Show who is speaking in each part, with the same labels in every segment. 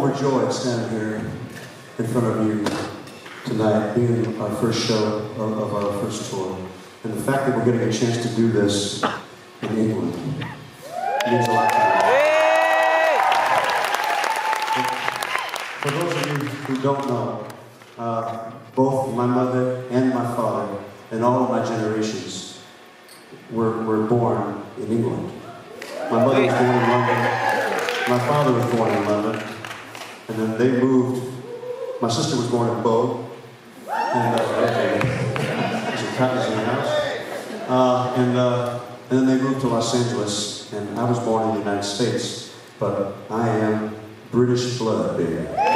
Speaker 1: overjoyed standing here in front of you tonight, being our first show of our first tour. And the fact that we're getting a chance to do this in England means a lot to me. For those of you who don't know, both my mother and my father, and all of my generations, were born in England. My mother was born in London. My father was born in London. And then they moved. My sister was born in Bow. And there's a cottage in the house. And then they moved to Los Angeles. And I was born in the United States. But I am British blood, baby.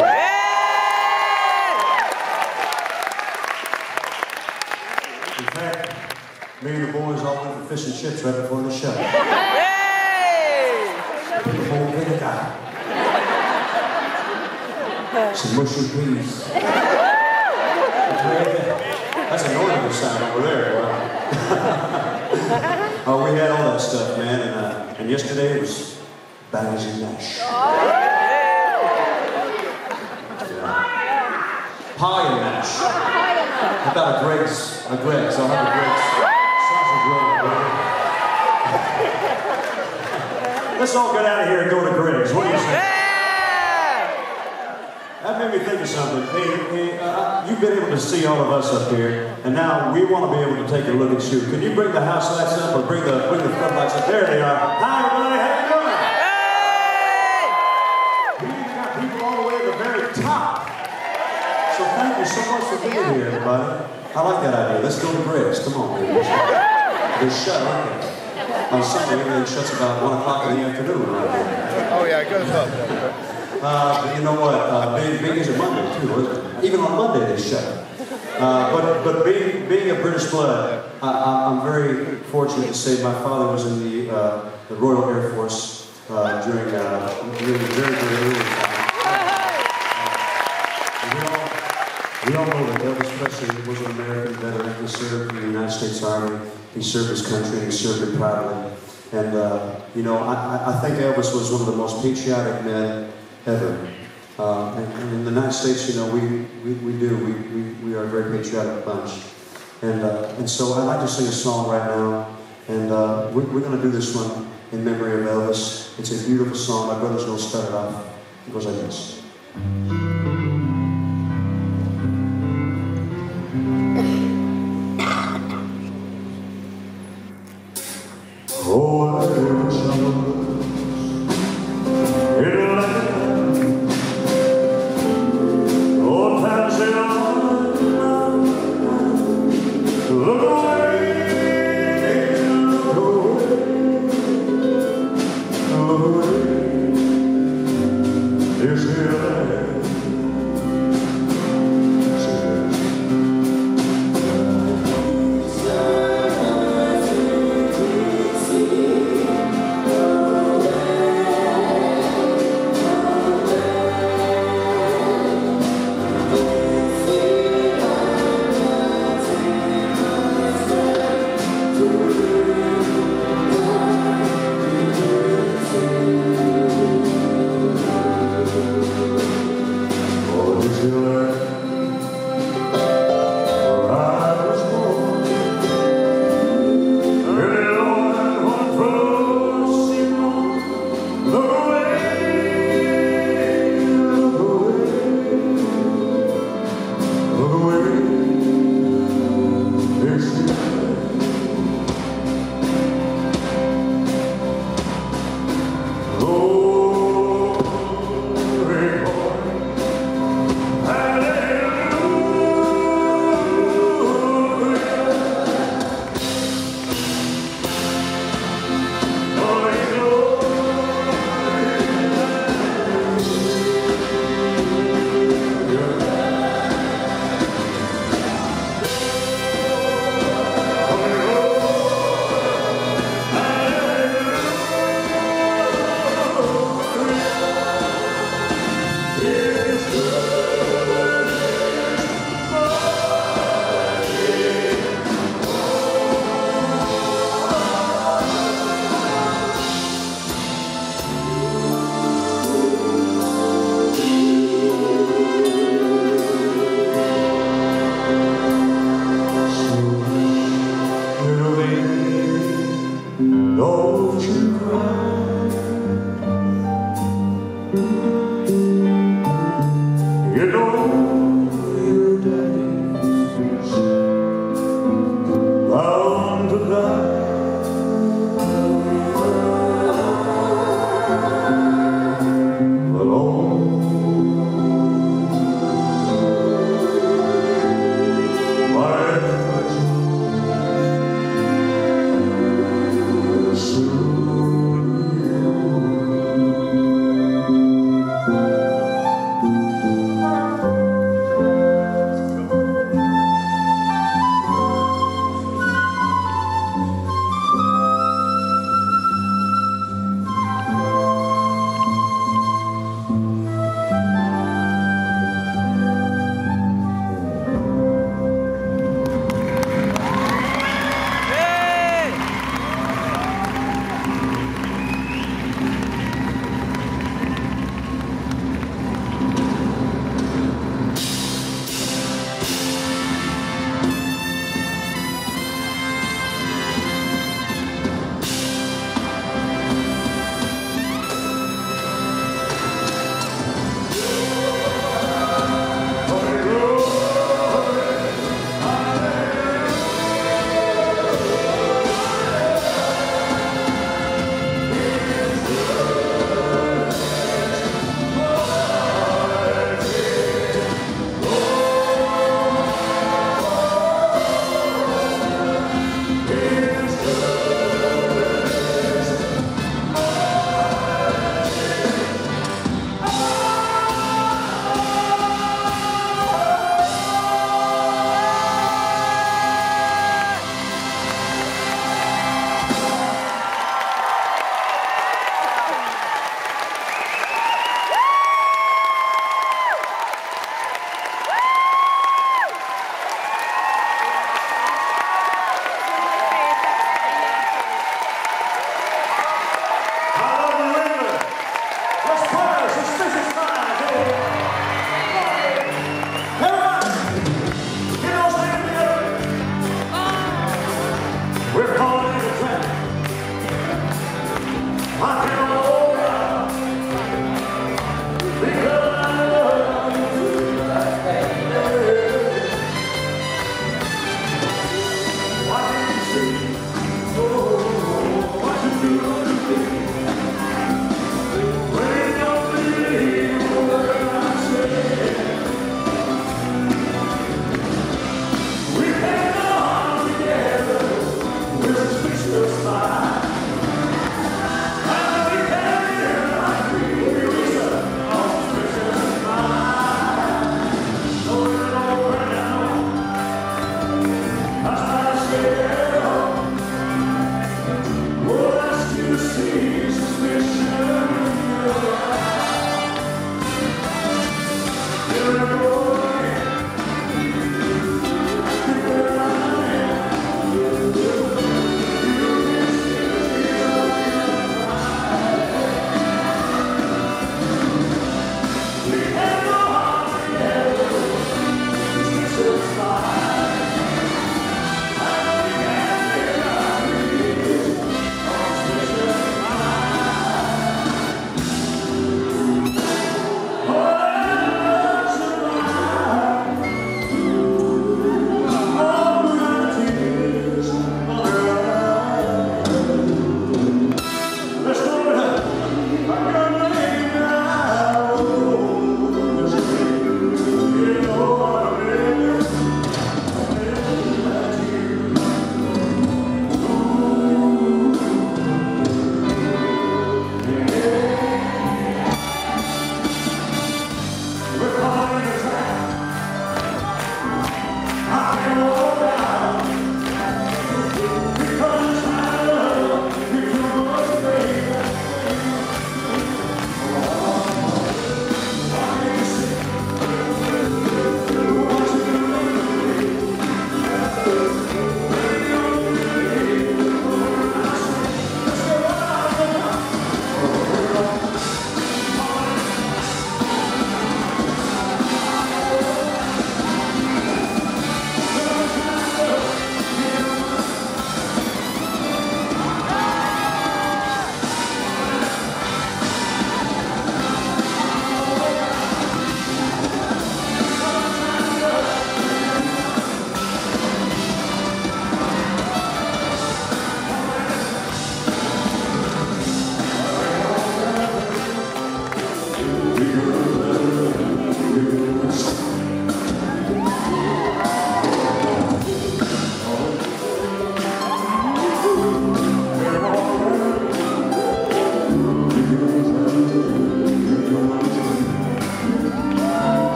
Speaker 1: In fact, me and the boys all went for fish and chips right before the show. Some mushy peas. That's a northern sound over there. Oh, we had all that stuff, man. And yesterday it was bangers and mash. Pie and mash. How about a Greg's? I'll have a Greg's sausage roll. Let's all get out of here and go to Greg's. What do you say? That made me think of something. You've been able to see all of us up here, and now we want to be able to take a look at you. Can you bring the house lights up, or bring the floodlights up? There they are. Hi, everybody. How you doing? We've got people all the way at the very top. So thank you so much for being here, everybody. I like that idea. Let's go to Greg's. Come on, baby. They're shut, aren't they? On Sunday, everything shuts about 1 o'clock in the afternoon right here.
Speaker 2: Oh yeah, it goes up.
Speaker 1: But you know what? Big is a Monday too, isn't it? Even on Monday they shut. But being a British blood, I'm very fortunate to say my father was in the Royal Air Force during really very early time. We all know that Elvis Presley was an American veteran. He served in the United States Army. He served his country, and he served it proudly. And you know, I think Elvis was one of the most patriotic men ever. And in the United States, you know, we are a very patriotic bunch. And so I'd like to sing a song right now, and we're going to do this one in memory of Elvis. It's a beautiful song. My brother's going to start it off. It goes like this. Oh, I feel trouble in life. Oh, times they are. Look away, look away. This here life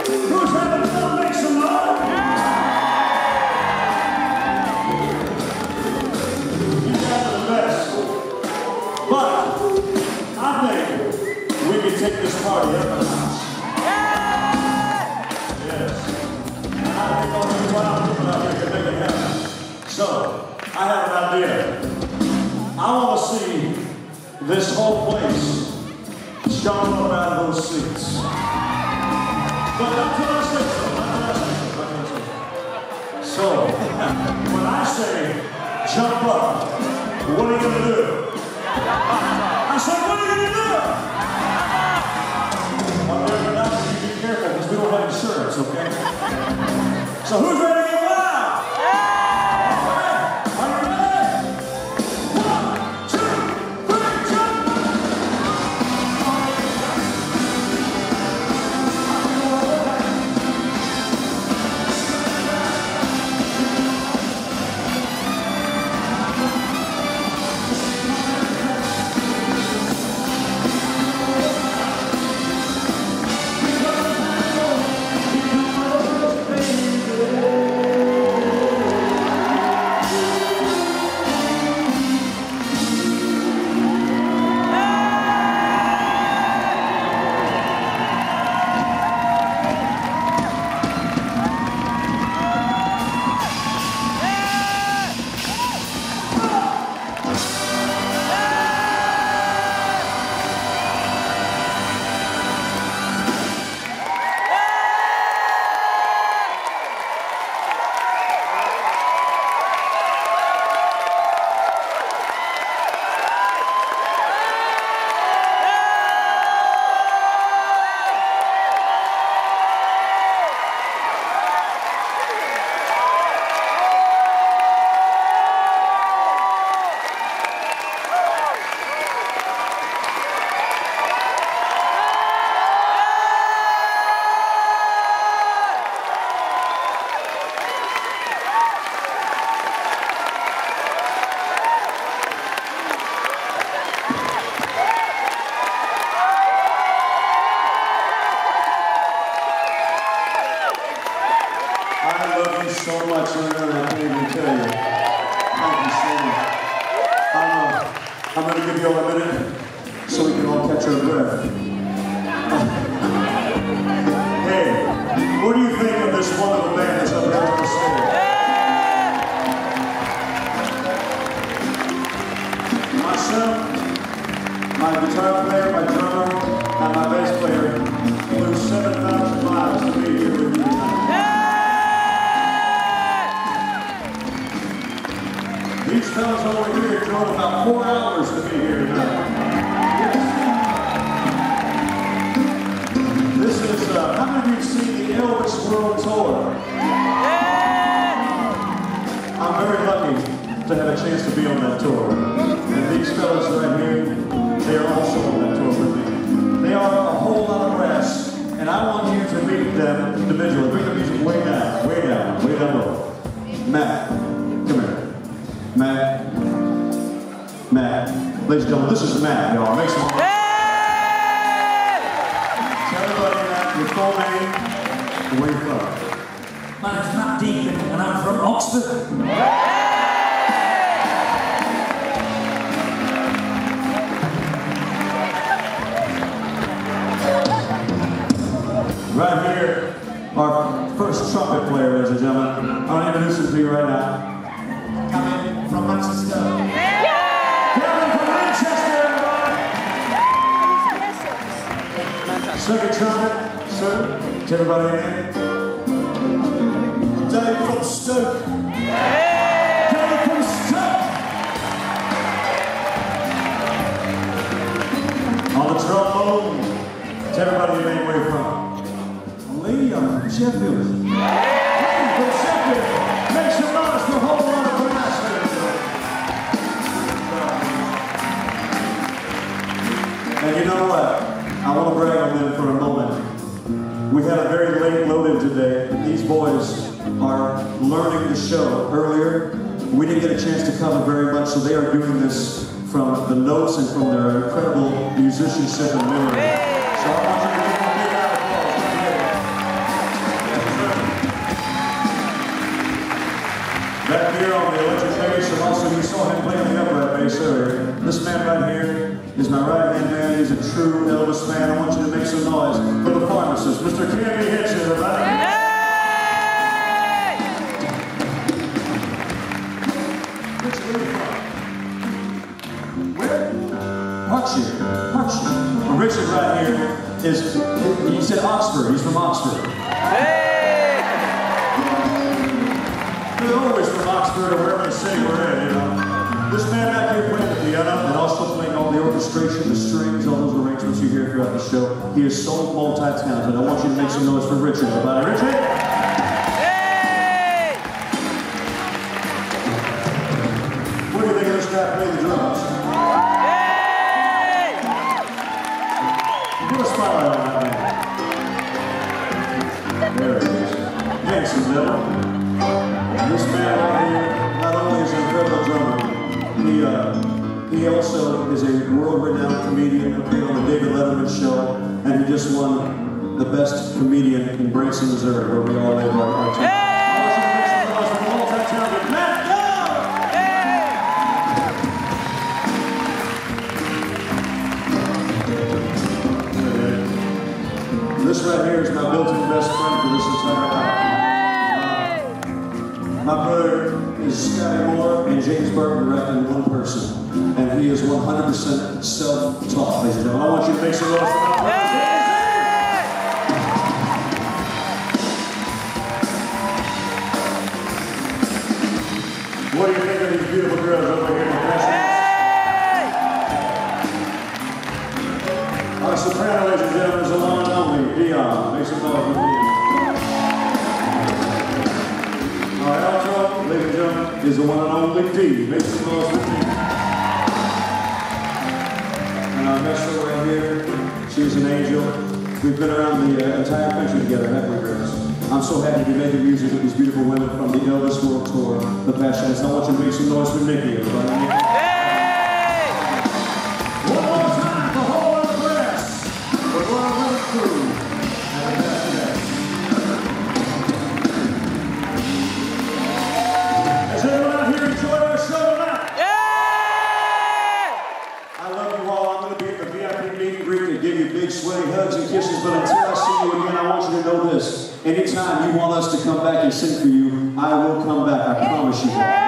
Speaker 1: Who's having fun? Make some noise. You guys are the best. But I think we can take this party up a notch. Yes. And I think all these wild people out here can make it happen. So, I have an idea. I want to see this whole place jump up out of those seats. But not till I say so. So, when I say jump up, what are you going to do? I said, what are you going to do? Well, you be careful because we don't have insurance, okay? So who's ready to get loud? Are you ready? 1, 2, 3, jump! So much, I can't even tell you. Thank you so much. I'm going to give you all a minute so we can all catch our breath. Hey, what do you think of this wonderful band that's up here on the stage? Myself, my guitar player, my drummer, and my bass player flew 7,000 miles to be here with you tonight. These fellas over here drove about 4 hours to be here tonight. This is, how many of you have seen the Elvis World Tour? I'm very lucky to have a chance to be on that tour. And these fellas right here, they are also on that tour with me. They are a whole lot of brass, and I want you to meet them individually. Bring the music way down, way down, way down low. Matt, come here. Matt. Ladies and gentlemen, this is Matt, y'all. Make some noise. Tell everybody, Matt, your full name and where you're from.
Speaker 2: My name's Matt Deacon, and I'm from Oxford.
Speaker 1: Right here, our first trumpet player, ladies and gentlemen. I'm going to introduce him to you right now. Coming from Manchester. Coming from Manchester, everybody. Second trumpet, sir. To everybody in here. Dave from Stoke. Dave from Stoke. On the trombone. To everybody in here, where you're from. Lee, I'm from Sheffield. Lee from Sheffield. Make some noise for a whole lot of brass here tonight. And you know what? I want to brag on them for a moment. We had a very late load-in today. These boys are learning the show earlier. We didn't get a chance to cover very much, so they are doing this from the notes and from their incredible musicianship and memory. So I want you to give them a big round of applause.
Speaker 3: here on the electric bass, and also you saw him playing the upright bass earlier. This man right here is my right-hand man. He's a true Elvis fan. I want you to make some noise for the pharmacist, Mr. Kenny Hitch, everybody. Berkshire. Well, Richard right here is, he said Oxford. He's from Oxford. They're always from Oxford or wherever city we're in, you know. This man back here playing the piano and also playing all the orchestration, the strings, all those arrangements you hear throughout the show. He is so multi-talented. I want you to make some noise for Richard, everybody. Richard! What do you think of this guy playing the drums? Put a spotlight on that man. There it is. Handsome devil. This man right here, not only is an incredible drummer, he also is a world-renowned comedian, appeared on the David Letterman show, and he just won the best comedian in Branson, Missouri, where we all live right now. This right here is my built-in best friend for this entire night. My brother is Scotty Moore and James Burton right in one person. And he is 100% self-taught, ladies and gentlemen. I want you to make some noise for my brother. What do you think of these beautiful girls over here in the fashion? Our soprano, ladies and gentlemen, is the one and only Dion. Make some noise for Dion. Our alto, ladies and gentlemen, is the one and only D. Make some noise for D. And our maestro right here, she is an angel. We've been around the entire country together, haven't we, girls? I'm so happy to be making music with these beautiful women from the Elvis World Tour, The Passionates. I want you to make some noise for Nikki, everybody. One more time for Hole in the Grass. The Royal River Crew and The Passionates. Has everyone out here enjoyed our show tonight? I love you all. I'm going to be at the VIP meet and greet to give you big, sweaty hugs and kisses. But until I see you again, I want you to know this. Anytime you want us to come back and sing for you, I will come back. I promise you that.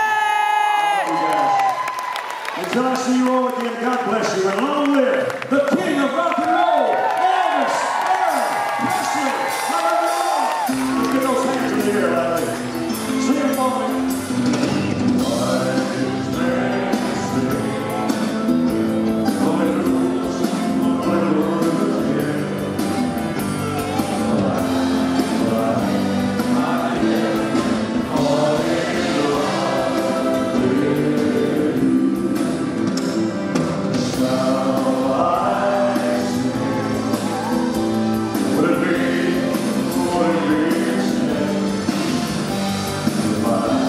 Speaker 3: Until I see you all again, God bless you. And long live the king of rock and roll, Elvis Presley. Hallelujah. Let's get those hands in the air.